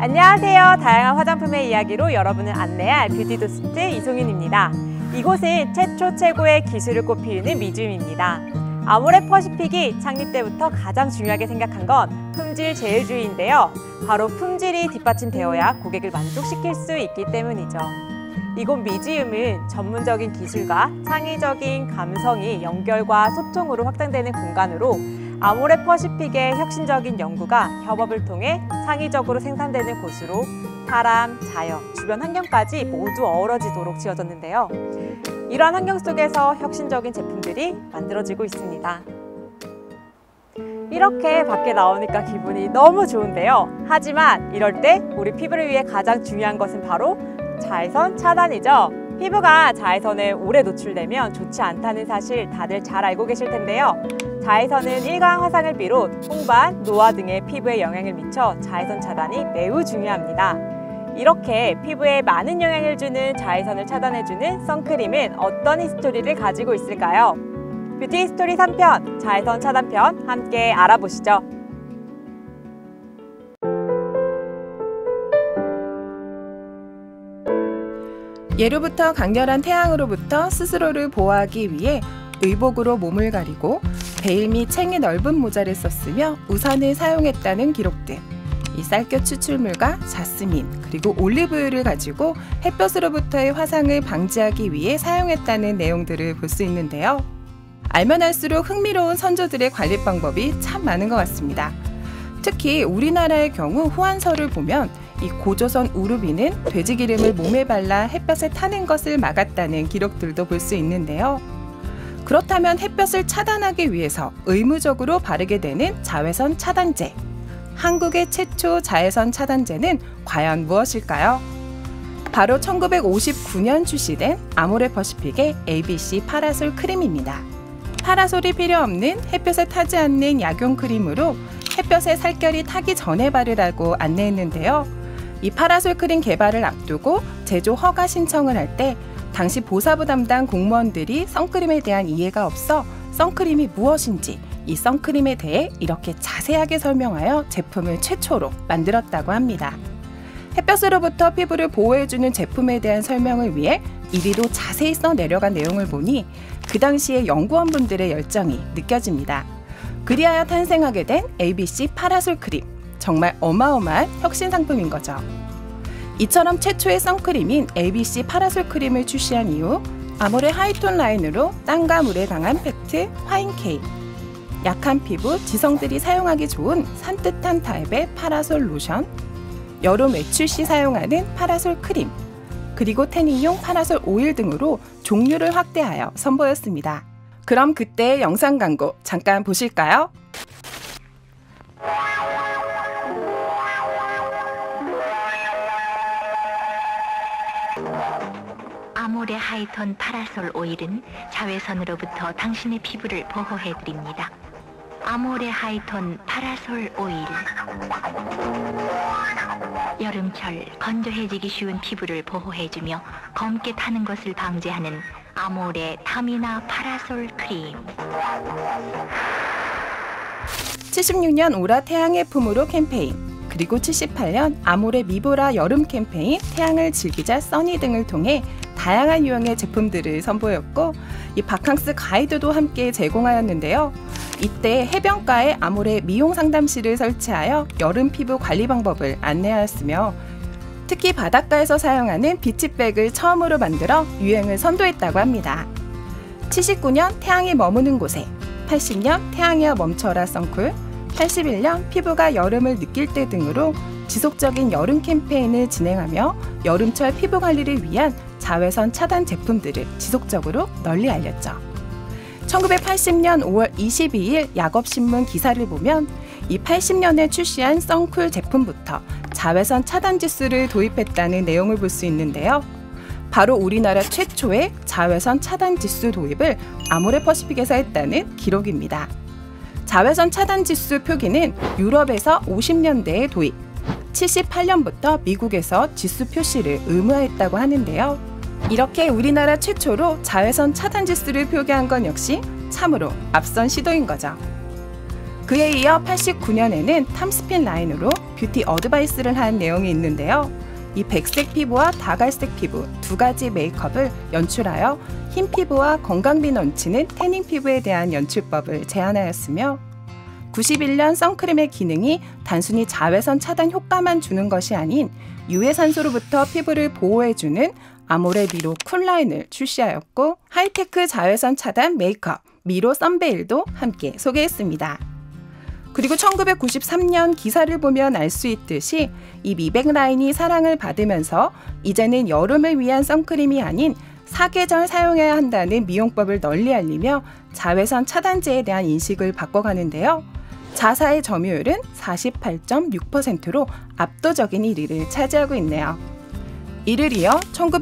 안녕하세요. 다양한 화장품의 이야기로 여러분을 안내할 뷰티도스트 이송윤입니다. 이곳은 최초 최고의 기술을 꽃피우는 미주임입니다. 아모레 퍼시픽이 창립 때부터 가장 중요하게 생각한 건 품질 제일주의인데요. 바로 품질이 뒷받침되어야 고객을 만족시킬 수 있기 때문이죠. 이곳 미지움은 전문적인 기술과 창의적인 감성이 연결과 소통으로 확장되는 공간으로 아모레 퍼시픽의 혁신적인 연구가 협업을 통해 창의적으로 생산되는 곳으로 사람, 자연, 주변 환경까지 모두 어우러지도록 지어졌는데요. 이러한 환경 속에서 혁신적인 제품들이 만들어지고 있습니다. 이렇게 밖에 나오니까 기분이 너무 좋은데요. 하지만 이럴 때 우리 피부를 위해 가장 중요한 것은 바로 자외선 차단이죠. 피부가 자외선에 오래 노출되면 좋지 않다는 사실 다들 잘 알고 계실 텐데요. 자외선은 일광 화상을 비롯 홍반, 노화 등의 피부에 영향을 미쳐 자외선 차단이 매우 중요합니다. 이렇게 피부에 많은 영향을 주는 자외선을 차단해주는 선크림은 어떤 히스토리를 가지고 있을까요? 뷰티 히스토리 3편, 자외선 차단편 함께 알아보시죠. 예로부터 강렬한 태양으로부터 스스로를 보호하기 위해 의복으로 몸을 가리고 베일 및 챙이 넓은 모자를 썼으며 우산을 사용했다는 기록들. 이 쌀겨 추출물과 자스민 그리고 올리브유를 가지고 햇볕으로부터의 화상을 방지하기 위해 사용했다는 내용들을 볼 수 있는데요. 알면 알수록 흥미로운 선조들의 관리 방법이 참 많은 것 같습니다. 특히 우리나라의 경우 후한서를 보면 이 고조선 우루비는 돼지기름을 몸에 발라 햇볕에 타는 것을 막았다는 기록들도 볼 수 있는데요. 그렇다면 햇볕을 차단하기 위해서 의무적으로 바르게 되는 자외선 차단제. 한국의 최초 자외선 차단제는 과연 무엇일까요? 바로 1959년 출시된 아모레 퍼시픽의 ABC 파라솔 크림입니다. 파라솔이 필요 없는 햇볕에 타지 않는 약용 크림으로 햇볕에 살결이 타기 전에 바르라고 안내했는데요. 이 파라솔 크림 개발을 앞두고 제조 허가 신청을 할 때 당시 보사부 담당 공무원들이 선크림에 대한 이해가 없어 선크림이 무엇인지 이 선크림에 대해 이렇게 자세하게 설명하여 제품을 최초로 만들었다고 합니다. 햇볕으로부터 피부를 보호해주는 제품에 대한 설명을 위해 이리로 자세히 써 내려간 내용을 보니 그 당시의 연구원분들의 열정이 느껴집니다. 그리하여 탄생하게 된 ABC 파라솔 크림. 정말 어마어마한 혁신 상품인 거죠. 이처럼 최초의 선크림인 ABC 파라솔 크림을 출시한 이후 아모레 하이톤 라인으로 땀과 물에 강한 팩트 화인K, 약한 피부, 지성들이 사용하기 좋은 산뜻한 타입의 파라솔 로션, 여름 외출 시 사용하는 파라솔 크림, 그리고 태닝용 파라솔 오일 등으로 종류를 확대하여 선보였습니다. 그럼 그때의 영상 광고 잠깐 보실까요? 아모레 하이톤 파라솔 오일은 자외선으로부터 당신의 피부를 보호해드립니다. 아모레 하이톤 파라솔 오일. 여름철 건조해지기 쉬운 피부를 보호해주며 검게 타는 것을 방지하는 아모레 타미나 파라솔 크림. 76년 오라 태양의 품으로 캠페인, 그리고 78년 아모레 미보라 여름 캠페인 태양을 즐기자 써니 등을 통해 다양한 유형의 제품들을 선보였고 이 바캉스 가이드도 함께 제공하였는데요. 이때 해변가에 아모레 미용 상담실을 설치하여 여름 피부 관리 방법을 안내하였으며 특히 바닷가에서 사용하는 비치백을 처음으로 만들어 유행을 선도했다고 합니다. 79년 태양이 머무는 곳에, 80년 태양이여 멈춰라 선쿨, 81년 피부가 여름을 느낄 때 등으로 지속적인 여름 캠페인을 진행하며 여름철 피부 관리를 위한 자외선 차단 제품들을 지속적으로 널리 알렸죠. 1980년 5월 22일 야겁신문 기사를 보면 이 80년에 출시한 선쿨 제품부터 자외선 차단 지수를 도입했다는 내용을 볼 수 있는데요. 바로 우리나라 최초의 자외선 차단 지수 도입을 아모레 퍼시픽에서 했다는 기록입니다. 자외선 차단 지수 표기는 유럽에서 50년대에 도입, 78년부터 미국에서 지수 표시를 의무화했다고 하는데요. 이렇게 우리나라 최초로 자외선 차단 지수를 표기한 건 역시 참으로 앞선 시도인 거죠. 그에 이어 89년에는 탐스핀 라인으로 뷰티 어드바이스를 한 내용이 있는데요. 이 백색 피부와 다갈색 피부 두 가지 메이크업을 연출하여 흰 피부와 건강미 넘치는 태닝 피부에 대한 연출법을 제안하였으며 91년 선크림의 기능이 단순히 자외선 차단 효과만 주는 것이 아닌 유해산소로부터 피부를 보호해주는 아모레 미로 쿨라인을 출시하였고 하이테크 자외선 차단 메이크업 미로 선베일도 함께 소개했습니다. 그리고 1993년 기사를 보면 알 수 있듯이 이 미백 라인이 사랑을 받으면서 이제는 여름을 위한 선크림이 아닌 사계절 사용해야 한다는 미용법을 널리 알리며 자외선 차단제에 대한 인식을 바꿔가는데요. 자사의 점유율은 48.6%로 압도적인 1위를 차지하고 있네요. 이를 이어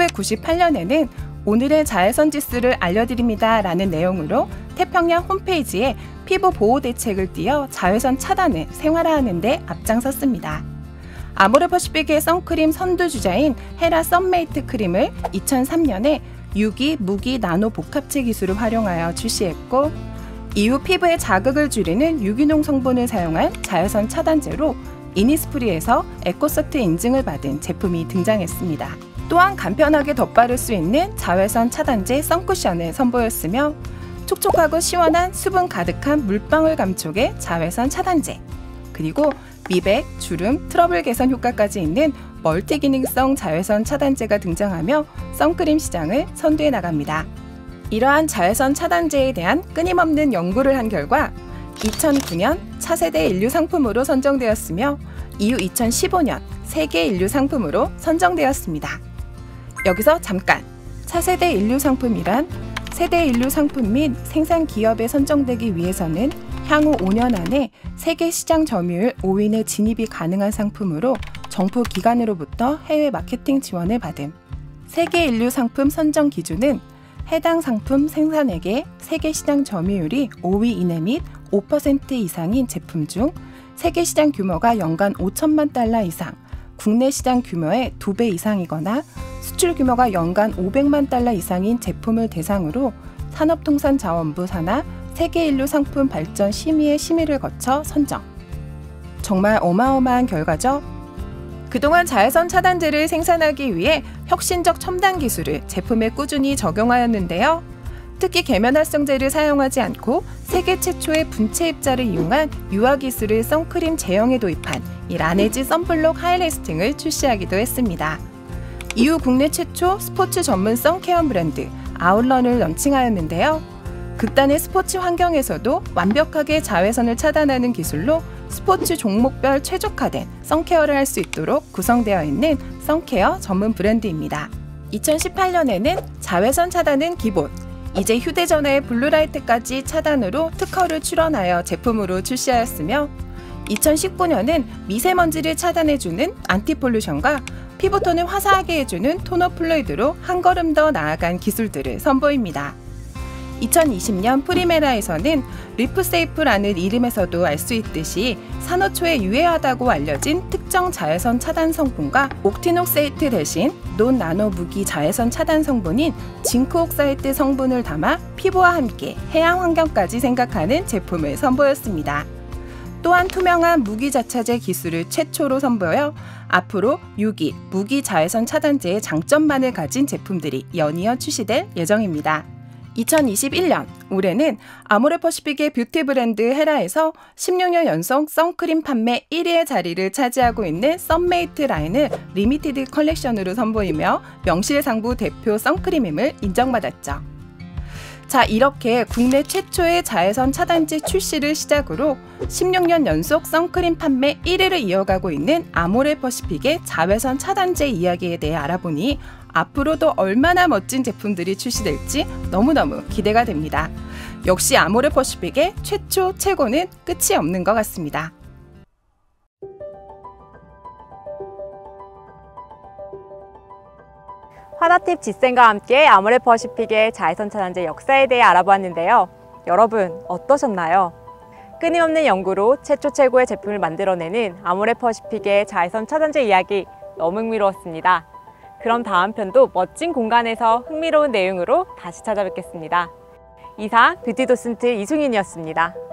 1998년에는 오늘의 자외선 지수를 알려드립니다 라는 내용으로 태평양 홈페이지에 피부 보호 대책을 띄어 자외선 차단을 생활화하는 데 앞장섰습니다. 아모레 퍼시픽의 선크림 선두주자인 헤라 썬메이트 크림을 2003년에 유기, 무기, 나노 복합체 기술을 활용하여 출시했고 이후 피부에 자극을 줄이는 유기농 성분을 사용한 자외선 차단제로 이니스프리에서 에코서트 인증을 받은 제품이 등장했습니다. 또한 간편하게 덧바를 수 있는 자외선 차단제 선쿠션을 선보였으며 촉촉하고 시원한 수분 가득한 물방울 감촉의 자외선 차단제, 그리고 미백, 주름, 트러블 개선 효과까지 있는 멀티기능성 자외선 차단제가 등장하며 선크림 시장을 선두에 나갑니다. 이러한 자외선 차단제에 대한 끊임없는 연구를 한 결과 2009년 차세대 인류 상품으로 선정되었으며 이후 2015년 세계 인류 상품으로 선정되었습니다. 여기서 잠깐! 차세대 인류 상품이란 세대 인류 상품 및 생산 기업에 선정되기 위해서는 향후 5년 안에 세계 시장 점유율 5위내 진입이 가능한 상품으로 정부 기관으로부터 해외 마케팅 지원을 받음. 세계 인류 상품 선정 기준은 해당 상품 생산액의 세계 시장 점유율이 5위 이내 및 5% 이상인 제품 중 세계 시장 규모가 연간 5천만 달러 이상, 국내 시장 규모의 2배 이상이거나 수출 규모가 연간 500만 달러 이상인 제품을 대상으로 산업통상자원부 산하 세계인류 상품 발전 심의의 심의를 거쳐 선정. 정말 어마어마한 결과죠. 그동안 자외선 차단제를 생산하기 위해 혁신적 첨단 기술을 제품에 꾸준히 적용하였는데요. 특히 계면활성제를 사용하지 않고 세계 최초의 분체 입자를 이용한 유화 기술을 선크림 제형에 도입한 이 라네즈 선블록 하이레스팅을 출시하기도 했습니다. 이후 국내 최초 스포츠 전문 선케어 브랜드 아울런을 런칭하였는데요. 극단의 스포츠 환경에서도 완벽하게 자외선을 차단하는 기술로 스포츠 종목별 최적화된 선케어를 할 수 있도록 구성되어 있는 선케어 전문 브랜드입니다. 2018년에는 자외선 차단은 기본, 이제 휴대전화의 블루라이트까지 차단으로 특허를 출원하여 제품으로 출시하였으며 2019년은 미세먼지를 차단해주는 안티폴루션과 피부톤을 화사하게 해주는 토너 플루이드로 한 걸음 더 나아간 기술들을 선보입니다. 2020년 프리메라에서는 리프세이프라는 이름에서도 알 수 있듯이 산호초에 유해하다고 알려진 특정 자외선 차단 성분과 옥티녹세이트 대신 논나노 무기 자외선 차단 성분인 징크옥사이트 성분을 담아 피부와 함께 해양 환경까지 생각하는 제품을 선보였습니다. 또한 투명한 무기자차제 기술을 최초로 선보여 앞으로 유기, 무기 자외선 차단제의 장점만을 가진 제품들이 연이어 출시될 예정입니다. 2021년 올해는 아모레 퍼시픽의 뷰티 브랜드 헤라에서 16년 연속 선크림 판매 1위의 자리를 차지하고 있는 썬메이트 라인을 리미티드 컬렉션으로 선보이며 명실상부 대표 선크림임을 인정받았죠. 자, 이렇게 국내 최초의 자외선 차단제 출시를 시작으로 16년 연속 선크림 판매 1위를 이어가고 있는 아모레 퍼시픽의 자외선 차단제 이야기에 대해 알아보니 앞으로도 얼마나 멋진 제품들이 출시될지 너무너무 기대가 됩니다. 역시 아모레 퍼시픽의 최초 최고는 끝이 없는 것 같습니다. 화다팁 지쌤과 함께 아모레 퍼시픽의 자외선 차단제 역사에 대해 알아보았는데요. 여러분 어떠셨나요? 끊임없는 연구로 최초 최고의 제품을 만들어내는 아모레 퍼시픽의 자외선 차단제 이야기 너무 흥미로웠습니다. 그럼 다음 편도 멋진 공간에서 흥미로운 내용으로 다시 찾아뵙겠습니다. 이상 뷰티 도슨트 이승윤이었습니다.